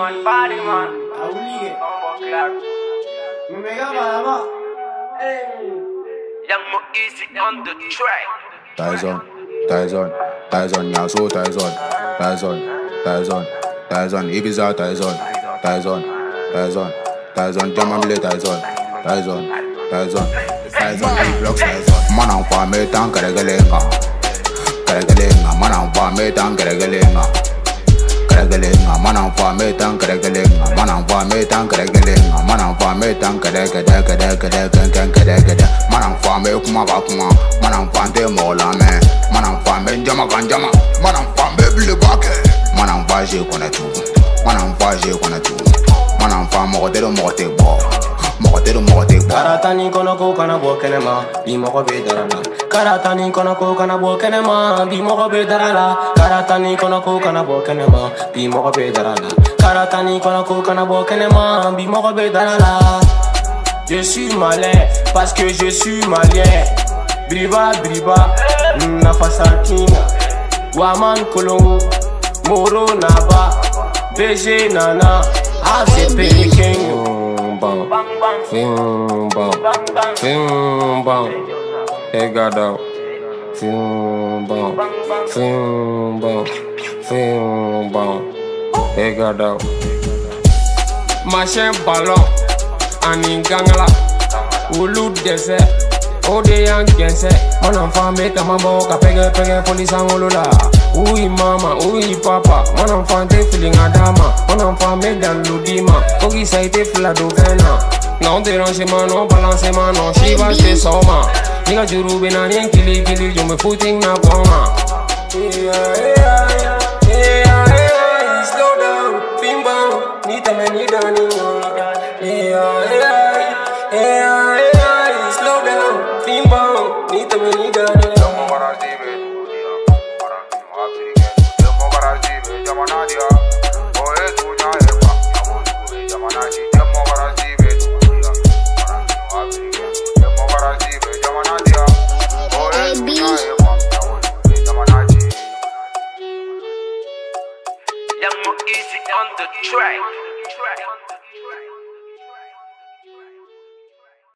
body man. Young Mo Easy on the track. Tyson, Yasu Tyson, Ibiza Tyson, Jamamile Tyson, E-Blocks Tyson. Man on farm, me tan Keregelenga, man on farm, me tan Keregelenga. Man on farm, me tan Keregelenga, man on farm, me tan Keregelenga, man on farm, me tan Keregelenga. Man on farm, me kuma, man on farm, te mola me. Man on farm, me jama, man on farm, me blibake. Man on farm, je connais tout. Man on farm, modelo mote bo. Karatani kono ko kana bo kenema, bi moko be darala. Karatani kono ko kana bo kenema, bi moko be darala. Karatani kono ko kana bo kenema, bi moko be darala. Karatani kono ko kana bo kenema, bi moko be darala. Je suis malin parce que je suis malien. Briba, na fasatina. Waman kolongo, moro naba, BG nana, ACP Kenyo. Film bang, hey gado. Film bang, hey gado. Machin ballon, ani gangala, ulu dese, ode yang gense. Mon enfant me tamambo, ka pege police angolola. Oui mama, oui papa, mon enfant te feeling adama. Mon enfant me dans l'udima, kogi sa ite fla do vena. Non dérangement, non balancement, non shiva te soma. Niga juru bena ni kili, yo me footing na poma. Slow down, film bang, ni te me ni dani. Slow down, film bang, ni te me ni dani. Young Mo Easy on the track.